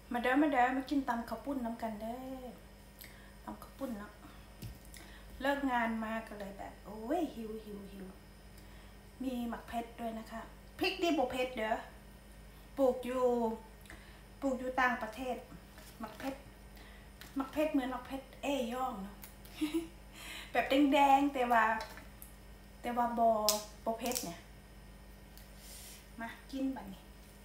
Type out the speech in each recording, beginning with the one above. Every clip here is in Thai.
มาเด้อมากินตำข้าวปุ้นน้ำกันเด้อตำข้าวปุ้นเนาะเลิกงานมาก็เลยแบบโอ้ยหิวมีหมักเพชรด้วยนะคะพริกดีบุเพชรเด้อปลูกอยู่ต่างประเทศหมักเพชรเหมือนหมักเพชรย่องเนาะ แบบแดงแต่ว่าบเพชรเนี่ยมากินบัดนี้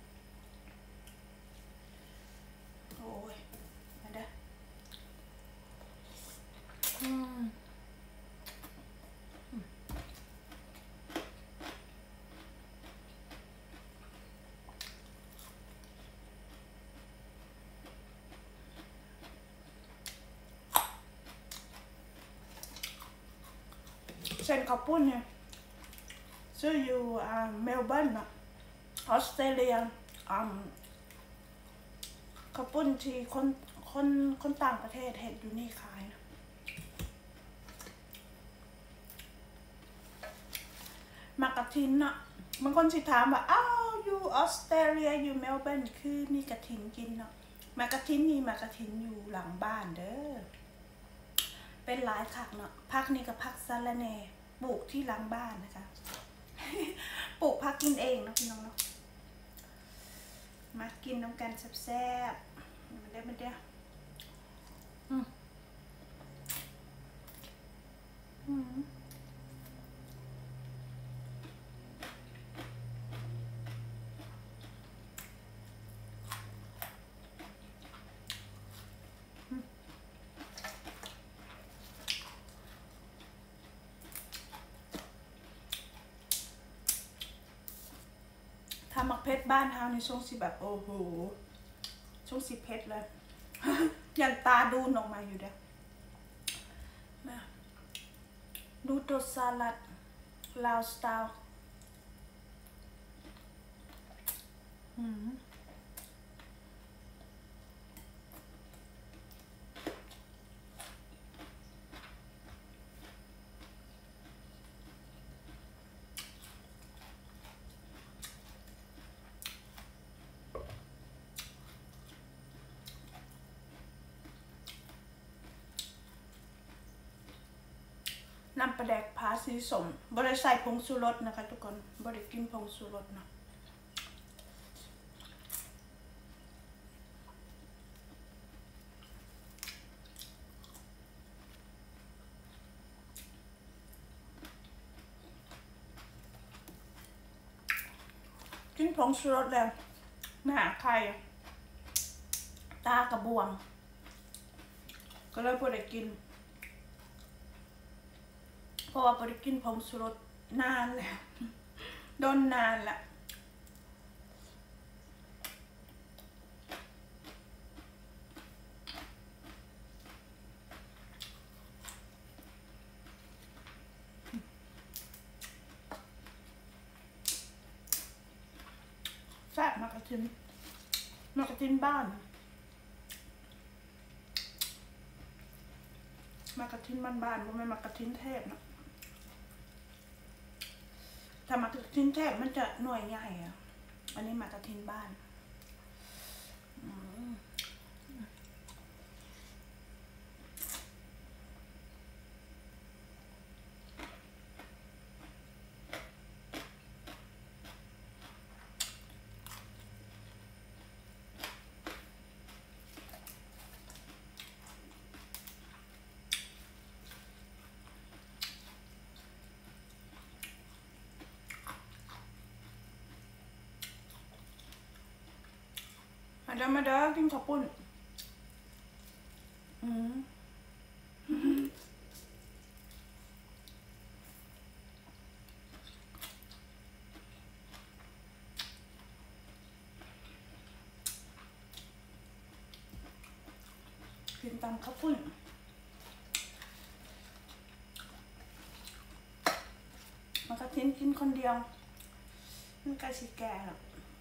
โอ้ยมาเด้อเส้นข้าวปุ้นเนี่ยซื้ออยู่เมลเบิร์นอะออสเตรเลียข้าวปุ้นที่คนต่างประเทศเห็นอยู่นี่ขายนะมากระทินอะบางคนสิถามว่าอ้าวอยู่ออสเตรเลียอยู่เมลเบิร์นคือมีกระทินกินเนาะมากระทินอยู่หลังบ้านเด้อเป็นหลายผักเนาะผักนี่กับผักสะระแหน่ปลูกที่หลังบ้านนะคะ ปลูกผักกินเองเนาะพี่น้องเนาะมากินน้ำกันแซ่บๆมันได้ทำหมักเพชรบ้านเฮาในช่วงสิแบบโอ้โหช่วงสิเพชรเลย ยันตาดูนออกมาอยู่เด้อมาดูตัวสลัดลาวสไตล์น้ำปลาแดกผาสีสมบริใส่ผงชูรสนะคะทุกคนบริกินผงชูรสเนาะกินผงชูรสแล้วหน้าใครตากระบวงก็เลยบริกินเพราะว่าบริกินผงชูรสนานแล้วโดนนานละแซ่บมากระทินบ้านมากระทินบ้านๆบ่แม่นมากระทินเทพนะถ้ามากระทินเทพมันจะหน่วยใหญ่อะอันนี้มากระทินบ้านมาเด้อกินข้าวปุ้นกินตามข้าวปุ้นมันก็ทิ้งกินคนเดียวมันใกล้สิแก่หรอก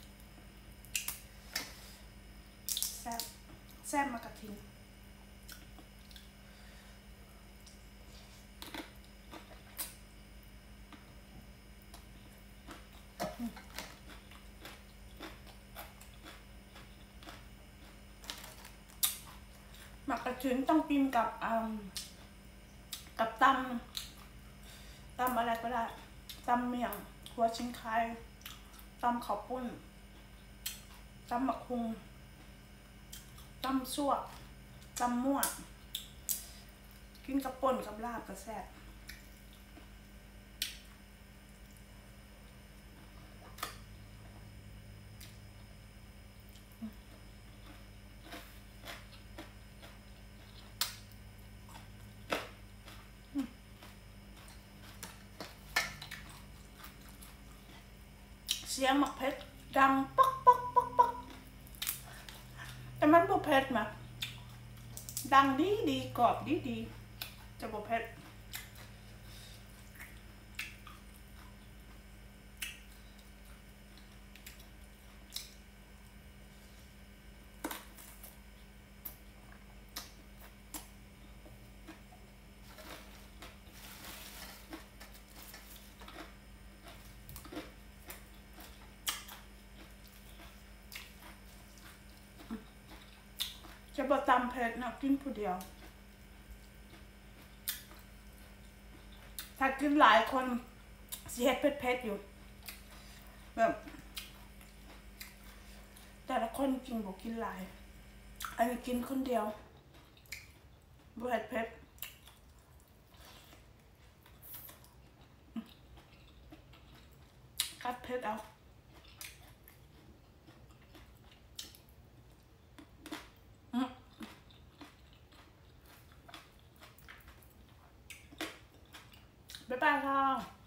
แซ่บมากระทิงระถินต้องกินกับตำอะไรก็ได้ตำเมี่ยงหัวชิงไคตำข้าวปุ้นตำมะคุงตำซั่วตำมั่วกินกับป่นกับลาบก็แซ่บเสียงหมักเพชรดังป๊อกป๊อกป๊อกป๊อกแต่มันบ่เผ็ดนะดังดีกรอบดีจะบ่เผ็ดจะบ่ตำเผ็ดนะกินผู้เดียวถ้ากินหลายคนสิเฮ็ดเผ็ดอยู่แบบแต่ละคนกินบ่กินหลายอันนี้กินคนเดียวบ่เผ็ดกัดเผ็ดเอาบ๊ายบายค่ะ